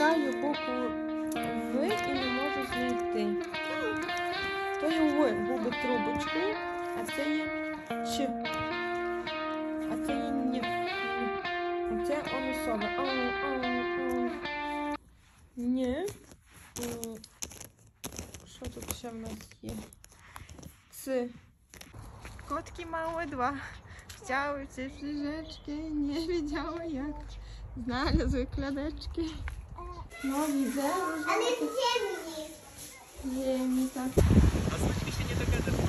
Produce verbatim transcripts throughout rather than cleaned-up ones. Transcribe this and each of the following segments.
Шукаю букву В і не можу знайти. То є В, губи трубочкою, а це є Ч. А це є Н. Це онусове. Ні. Що тут ще в нас є? Ц. Котки мałe dwa. Chciały cię przyrzeczki, nie wiedziały jak znalazły kladeczki. No widzę. Ale w ziemi. Ziemi, tak. A zwykle się nie dogadasz.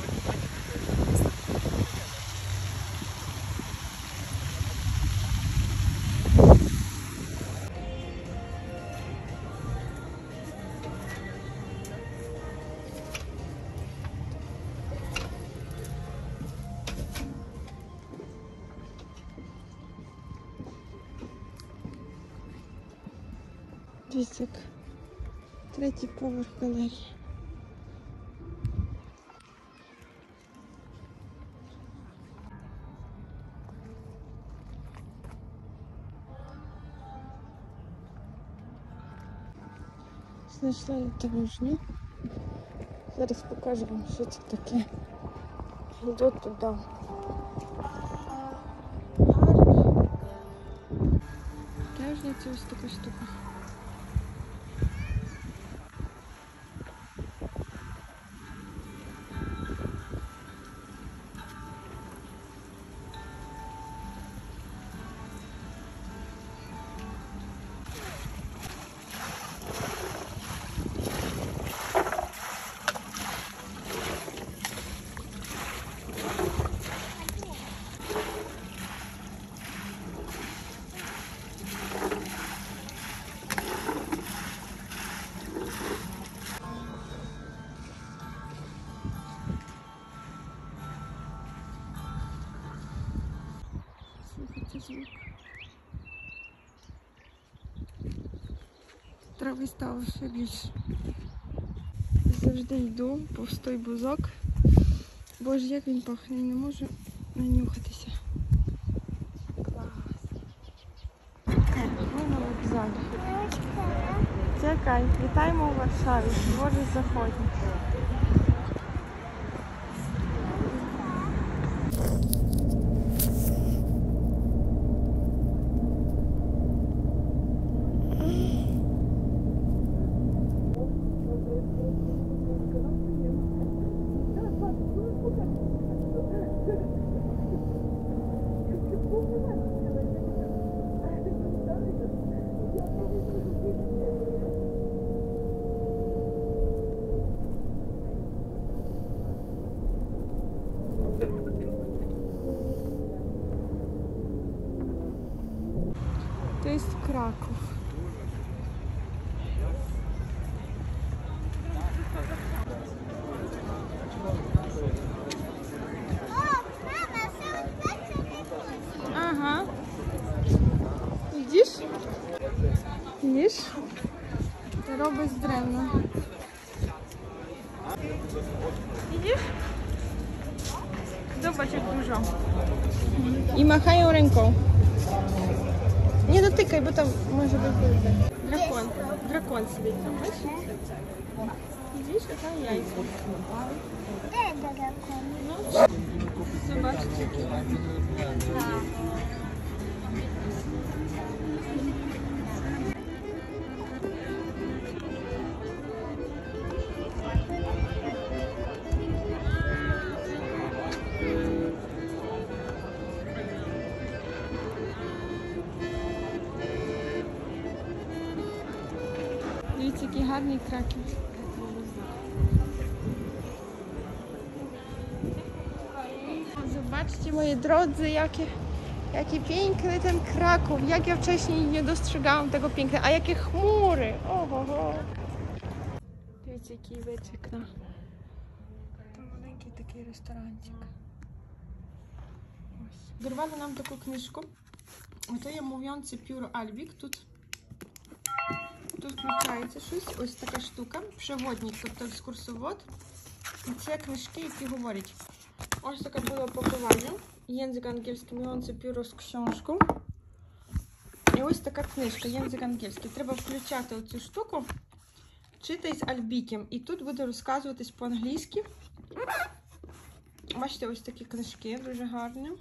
Дивіться, як третій поверх галерії. Знайшла літеражню. Зараз покажу вам, що це таке. Йду туди. Гарно. Літеражня – це ось така штука. Слухайте звук. Трави стало ще більше. Завжди йду повз той бузок. Боже, як він пахне, не можу нанюхатися. Клас. Ми на вокзалі. Чекай, вітаємо у Варшаві. Боже, заходимо. To jest Kraków. Ага. Widzisz? Widzisz? To robię z drewna. Widzisz? Zobacz jak dużo. I machają ręką. Nie dotykaj, bo tam może być drakon. Drakon sobie tam, wiesz? Widzisz? A tam jajce. No. Zobaczcie, jakie ładne. Dивіться, який гарний Краків. Zobaczcie, moi drodzy, jakie, jaki piękny ten Kraków. Jak ja wcześniej nie dostrzegałam tego piękna. A jakie chmury! Oho. Dивіться, який вид на там маленький такий ресторанчик. Ось. Дарували нам таку книжку. Ото є мов'янці Pure Albik. Тут Тут включається щось, ось така штука, przewodnik, тобто екскурсовод. І це книжки, які говорять. Ось таке було опакування. Język angielski, мов'янці Pure з książką. І ось така книжка, язик англійський. Треба включати оцю штуку, читай з Альбіком. І тут буде розказуватись по-англійськи. Бачите, ось такі книжки, дуже гарні.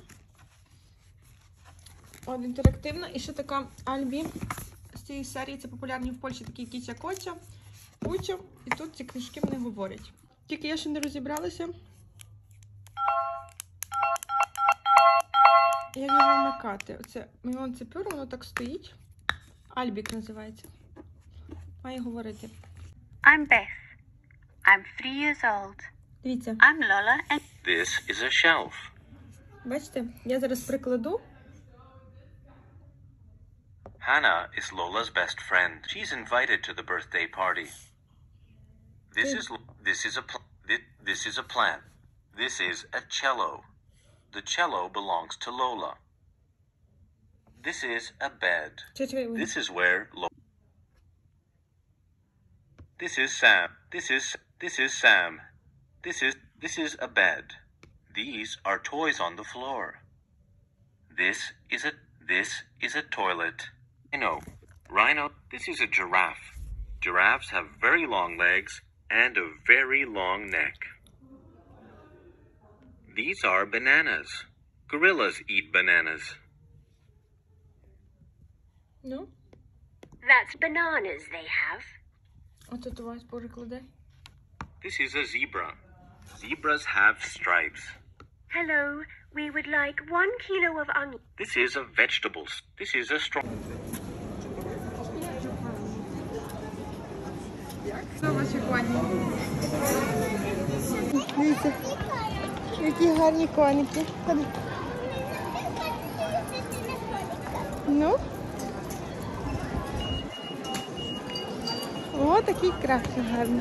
От, інтерактивна. І ще така Альбі з цієї серії, це популярні в Польщі такі кіця Коця, Путю. І тут ці книжки вони говорять. Тільки я ще не розібралася, як його вмикати. Оце мільйон цепюр, воно так стоїть. Альбік називається. Має говорити. I'm Beth. I'm three years old. Дивіться. I'm Lola and This is a shelf. Бачите? Я зараз прикладу. Hannah is Lola's best friend. She's invited to the birthday party. This is this is a pl- thi- this is a plant. This is a cello. The cello belongs to Lola. This is a bed. This is where Lo- This is Sam. This is this is Sam. This is this is a bed. These are toys on the floor. This is a this is a toilet. Rhino. Rhino. This is a giraffe. Giraffes have very long legs and a very long neck. These are bananas. Gorillas eat bananas. Ну? that's bananas they have. А тут у вас переклади. This is a zebra. Zebras have stripes. Hello, we would like one kilo of onion. This is a vegetables. This is a straw. Зobacz, як ładnie. Дивіться, які гарні коники. Ходи. Ну? О, такий красивий гарний.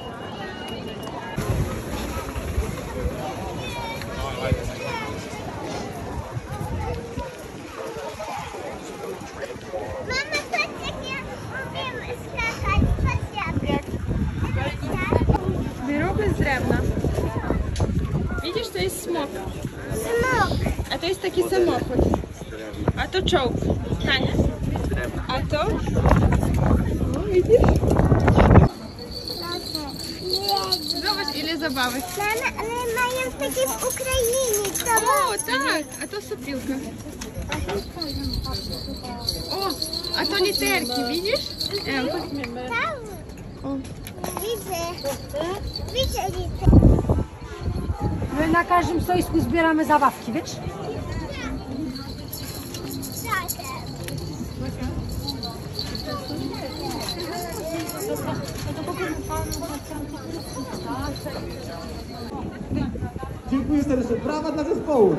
Mama, patrz jak ja umiem skakać. Patrz jak. Wyroby z drewna. Widzisz, to jest smok. Smok. A to jest taki samochód. A to czołg. Tanie. A to? No, widzisz? Zobacz, ile zabawek. Mama, ale mają takie w Ukrainie. To O, tak. A to sopilka. O, a to literki, widzisz? Em. tam. O. Widzę. Widzę liter. My na każdym stoisku zbieramy zabawki, wiesz? Dziękuję serdecznie. Brawa dla zespołu.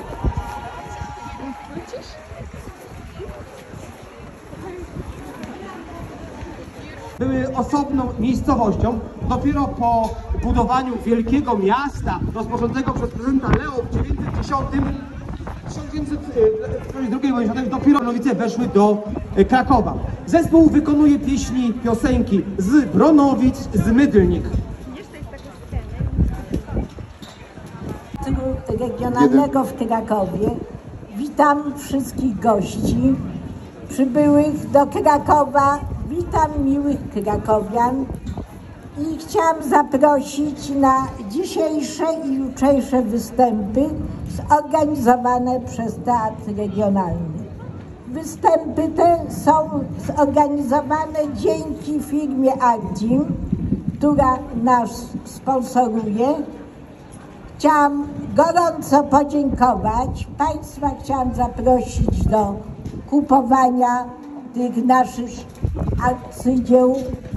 Były osobną miejscowością. Dopiero po budowaniu wielkiego miasta rozpoczętego przez prezydenta Leo w tysiąc dziewięćset drugiej wojny dopiero Nowice weszły do Krakowa. Zespół wykonuje pieśni, piosenki z Bronowic, z Mydlnik. Regionalnego w Krakowie. Witam wszystkich gości przybyłych do Krakowa. Witam miłych krakowian i chciałam zaprosić na dzisiejsze i jutrzejsze występy zorganizowane przez Teatr Regionalny. Występy te są zorganizowane dzięki firmie Ardzim, która nas sponsoruje. Chciałam gorąco podziękować. Państwa chciałam zaprosić do kupowania tych naszych arcydzieł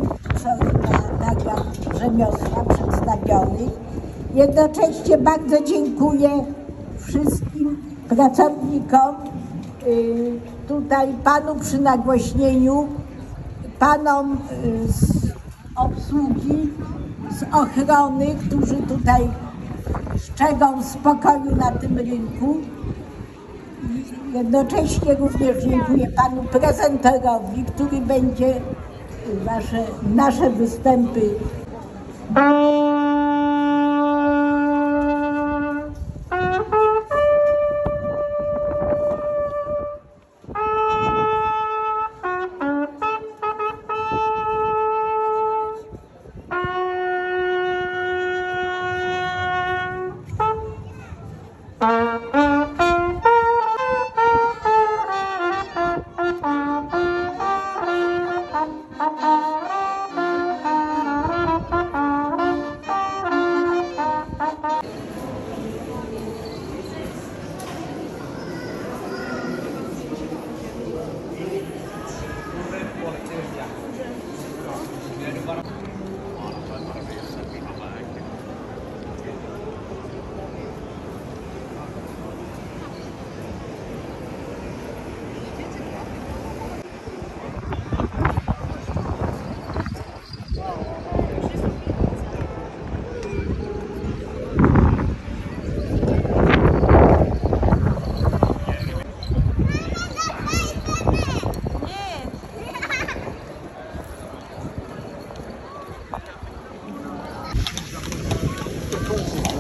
tego rzemiosła przedstawionych. Jednocześnie bardzo dziękuję wszystkim pracownikom, y, tutaj panu przy nagłośnieniu, panom y, z obsługi, z ochrony, którzy tutaj strzegą spokoju na tym rynku. Jednocześnie również dziękuję panu prezentorowi, który będzie nasze, nasze występy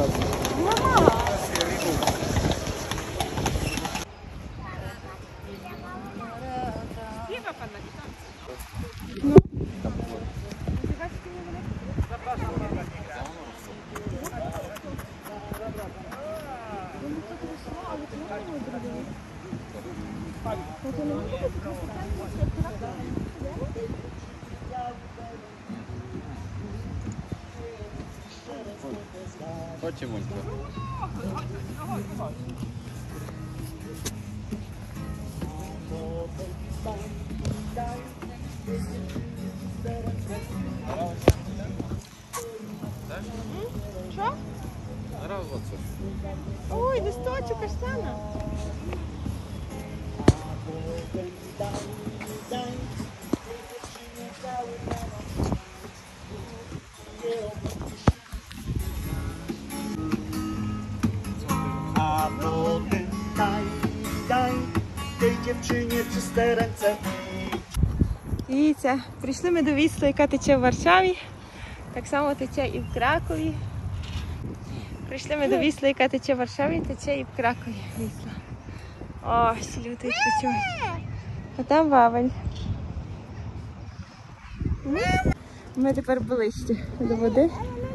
Chodźcie, Mońka. Що? Зараз оце. Ой, листочок каштана. A potem daj, daj tej dziewczynie czyste ręce. Дивіться, прийшли ми до Вісли, яка тече в Варшаві. Так само тече і в Кракові. Прийшли ми до Вісли, яка тече в Варшаві, тече і в Кракові Вісла. О, всі люди відпочивають. А там Вавель. Ми тепер ближче до води.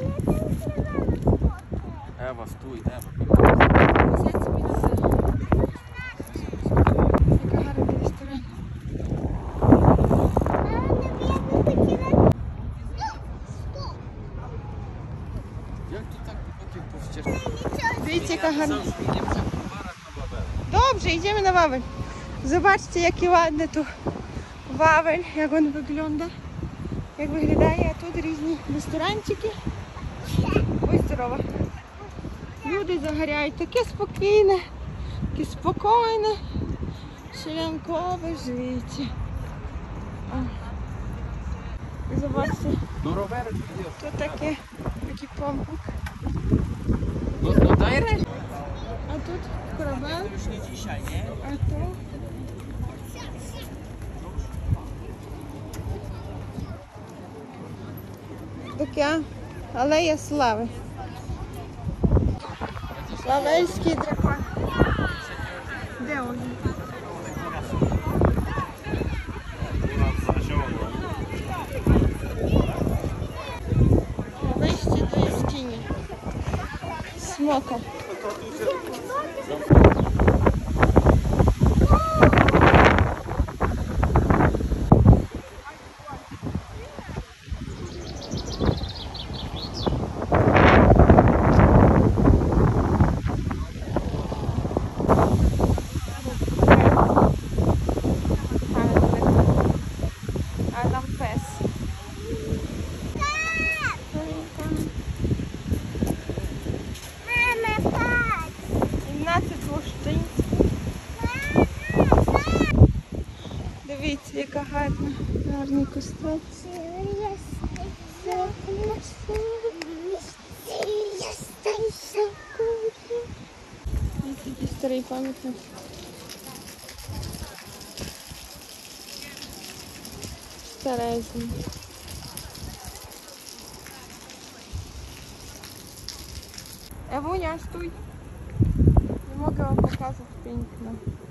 Ева, стуй, Ева. Сядь собі на це. Який гарний ресторан. Як тут так поки повстяжки? Дивіться, яка гарна. Добре, йдемо на Вавель. Zobaczcie, jaki ładny tu Wawel, jak on wygląda. Jak wyglądaje, a тут різні ресторанчики. Ой, здорово. Люди загоряють, таке спокійне, таке спокійне, шелянкове життя. І Zobaczcie, Ну, ровери тут є. тут таке, такий помпик. Ну, ну, дай речі. А тут корабель, а то... Таке алея слави. Славельський дракон. Де він? Вище до яскині. Смока. Дивіться, яка гарна, гарний кусток. Який старий пам'ятник. Старезний. Ewunia, stój. Nie mogę wam pokazać piękno.